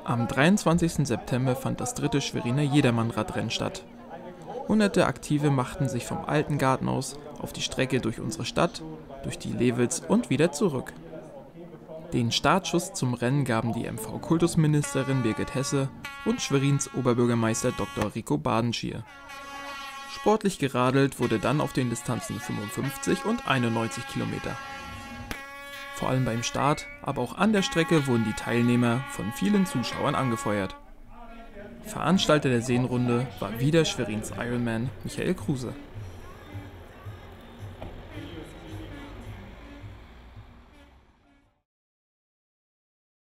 Am 23. September fand das dritte Schweriner Jedermann-Radrennen statt. Hunderte Aktive machten sich vom Alten Garten aus auf die Strecke durch unsere Stadt, durch die Lewitz und wieder zurück. Den Startschuss zum Rennen gaben die MV-Kultusministerin Birgit Hesse und Schwerins Oberbürgermeister Dr. Rico Badenschier. Sportlich geradelt wurde dann auf den Distanzen 55 und 91 Kilometer. Vor allem beim Start, aber auch an der Strecke wurden die Teilnehmer von vielen Zuschauern angefeuert. Veranstalter der Seenrunde war wieder Schwerins Ironman Michael Kruse.